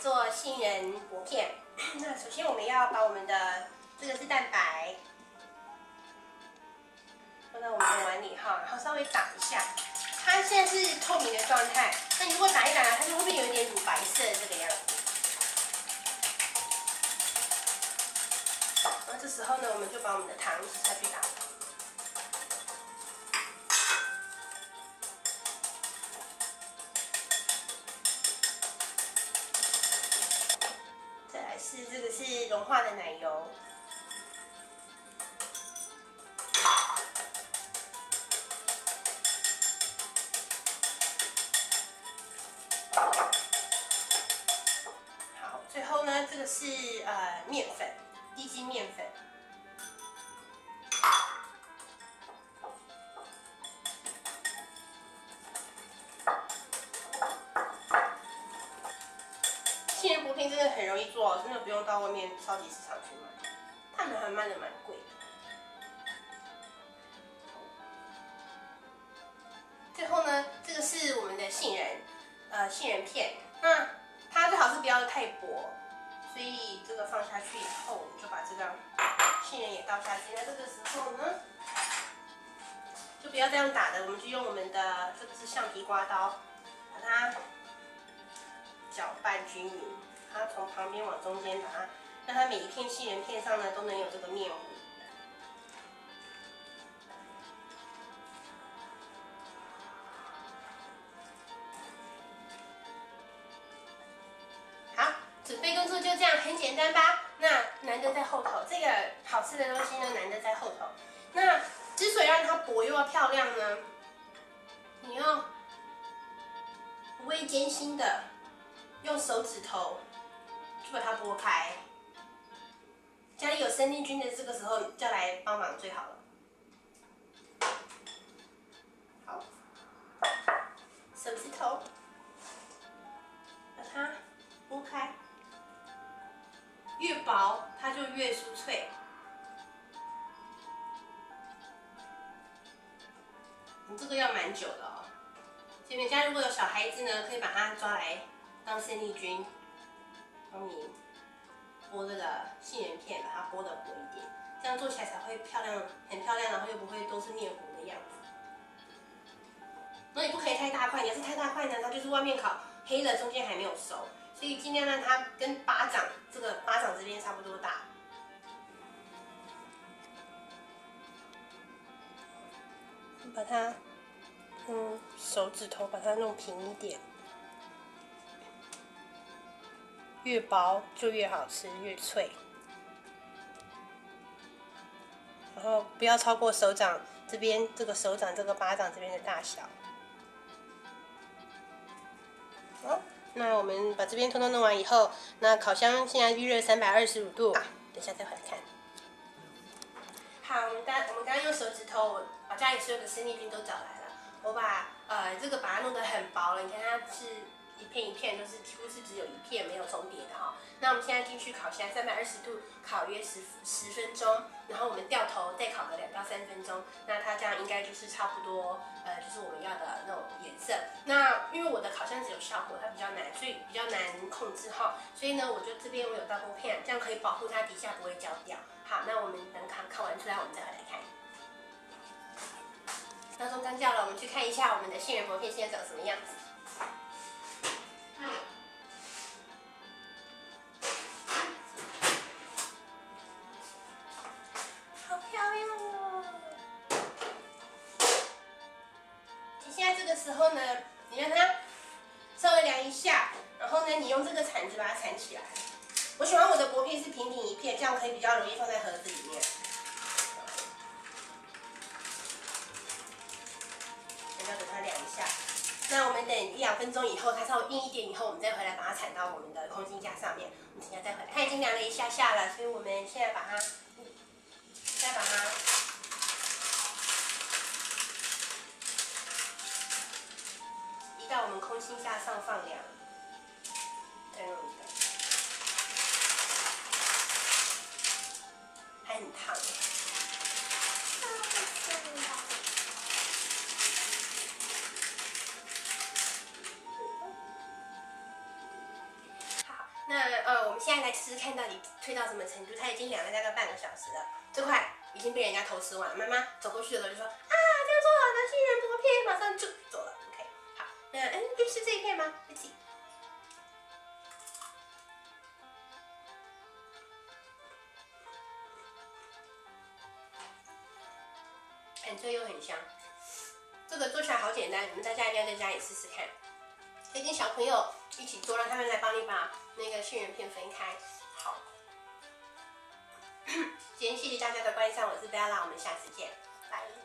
做杏仁薄片。那首先我们要把我们的这个是蛋白放到我们的碗里哈，然后稍微打一下。它现在是透明的状态，那你如果打一打，它就会不会有一点乳白色这个样子？那这时候呢，我们就把我们的糖下去打。 这个是融化的奶油，好，最后呢，这个是面粉，低筋面粉。 杏仁薄片真的很容易做，真的不用到外面超级市场去买，他们还卖的蛮贵的。最后呢，这个是我们的杏仁片，那它最好是不要太薄，所以这个放下去以后，我们就把这个杏仁也倒下去。那这个时候呢，就不要这样打的，我们就用我们的这个是橡皮刮刀，把它 搅拌均匀，它从旁边往中间把它，让它每一片杏仁片上呢都能有这个面糊。好，准备工作就这样，很简单吧？那难的在后头，这个好吃的东西呢难的在后头。那之所以让它薄又要漂亮呢，你要不畏艰辛的 用手指头去把它拨开，家里有生力军的这个时候就来帮忙最好了。好，手指头把它拨开，越薄它就越酥脆。你这个要蛮久的哦，所以你们家如果有小孩子呢，可以把它抓来 当生力军，帮你剥这个杏仁片，把它剥得薄一点，这样做起来才会漂亮，很漂亮，然后又不会都是面糊的样子。那你不可以太大块，你要是太大块呢，它就是外面烤黑了，中间还没有熟，所以尽量让它跟巴掌这边差不多大。把它用手指头把它弄平一点。 越薄就越好吃，越脆。然后不要超过手掌这边，这个手掌这个巴掌这边的大小。好，那我们把这边通通弄完以后，那烤箱现在预热325度，等一下再回来看。好，我们刚刚用手指头，我把家里所有的生力军都找来了。我把这个把它弄得很薄了，你看它是 一片一片都是几乎是只有一片没有重叠的哈。那我们现在进去烤箱，320度烤约10分钟，然后我们掉头再烤个2到3分钟。那它这样应该就是差不多，就是我们要的那种颜色。那因为我的烤箱只有小火，它比较难，所以比较难控制哈。所以呢，我就这边我有double pan，这样可以保护它底下不会焦掉。好，那我们等烤完出来，我们再回来看。 闹钟刚叫了，我们去看一下我们的杏仁薄片现在长什么样子。好漂亮哦！你现在这个时候呢，你让它稍微凉一下，然后呢，你用这个铲子把它铲起来。我喜欢我的薄片是平平一片，这样可以比较容易放在盒子里面。 要等它凉一下，那我们等1、2分钟以后，它稍微硬一点以后，我们再回来把它铲到我们的空心架上面。我们等下再回来，它已经凉了一下下了，所以我们现在把它，移到我们空心架上放凉，再弄一个，还很烫。 好， 那我们现在来试试看到底推到什么程度。它已经凉了大概半个小时了，这块已经被人家偷吃完了。妈妈走过去的时候就说：“啊，这样做好的杏仁薄片，马上就走了。” OK， 好，那就是这一片吗？一起。很脆又很香，这个做起来好简单，你们大家一定要在家里试试看。可以跟小朋友一起做，让他们来帮你把那个杏仁片分开。好，今天谢谢大家的观赏，我是 Bella，我们下次见，拜。